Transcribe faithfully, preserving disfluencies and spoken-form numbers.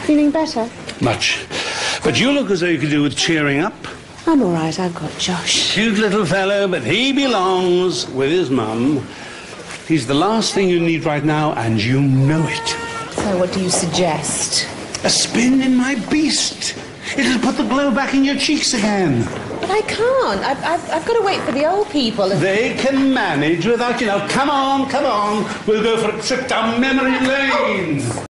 Feeling better? Much. But you look as though you could do with cheering up. I'm all right, I've got Josh. Cute little fellow, but he belongs with his mum. He's the last thing you need right now, and you know it. So what do you suggest? A spin in my beast. It'll put the glow back in your cheeks again. But I can't. I've, I've, I've got to wait for the old people. And... They can manage without you. Now, come on, come on. We'll go for a trip down memory lane.